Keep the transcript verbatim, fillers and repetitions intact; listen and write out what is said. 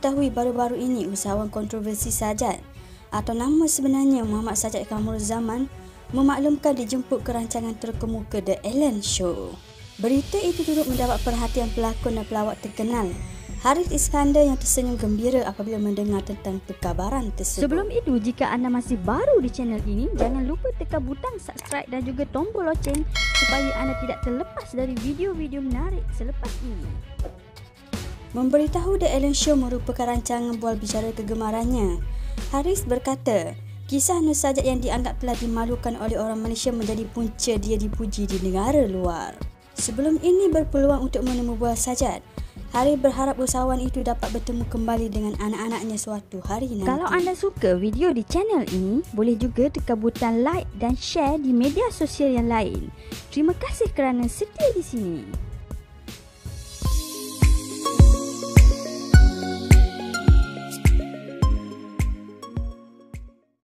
diketahui baru-baru ini usahawan kontroversi Sajat atau nama sebenarnya Muhammad Sajat Kamrul Zaman memaklumkan dijemput ke rancangan terkemuka The Ellen Show. Berita itu turut mendapat perhatian pelakon dan pelawak terkenal Harith Iskandar yang tersenyum gembira apabila mendengar tentang perkabaran tersebut. Sebelum itu, jika anda masih baru di channel ini, jangan lupa tekan butang subscribe dan juga tombol loceng supaya anda tidak terlepas dari video-video menarik selepas ini. Memberitahu The Ellen Show merupakan rancangan bual bicara kegemarannya. Harith berkata, kisah Nur Sajat yang dianggap telah dimalukan oleh orang Malaysia menjadi punca dia dipuji di negara luar. Sebelum ini berpeluang untuk menemu bual Sajat, Harith berharap usahawan itu dapat bertemu kembali dengan anak-anaknya suatu hari nanti. Kalau anda suka video di channel ini, boleh juga tekan butang like dan share di media sosial yang lain. Terima kasih kerana setia di sini.